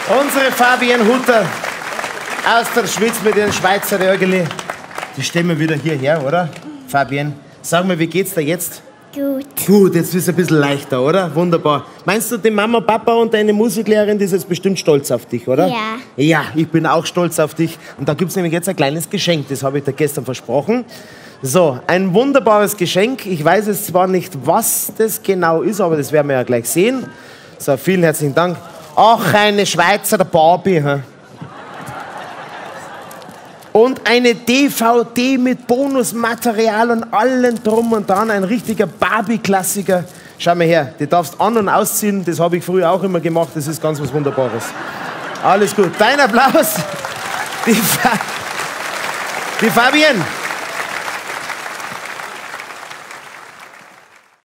Unsere Fabienne Hutter aus der Schweiz mit ihren Schweizer Rögeli. Die stellen wir wieder hierher, oder? Fabienne, sag mal, wie geht's dir jetzt? Gut. Gut, jetzt ist es ein bisschen leichter, oder? Wunderbar. Meinst du, die Mama, Papa und deine Musiklehrerin, die ist jetzt bestimmt stolz auf dich, oder? Ja. Ja, ich bin auch stolz auf dich. Und da gibt's nämlich jetzt ein kleines Geschenk, das habe ich dir gestern versprochen. So, ein wunderbares Geschenk. Ich weiß jetzt zwar nicht, was das genau ist, aber das werden wir ja gleich sehen. So, vielen herzlichen Dank. Ach, eine Schweizer Barbie. Hä? Und eine DVD mit Bonusmaterial und allem drum und dran. Ein richtiger Barbie-Klassiker. Schau mal her, die darfst an- und ausziehen. Das habe ich früher auch immer gemacht. Das ist ganz was Wunderbares. Alles gut. Dein Applaus. Die Fabienne.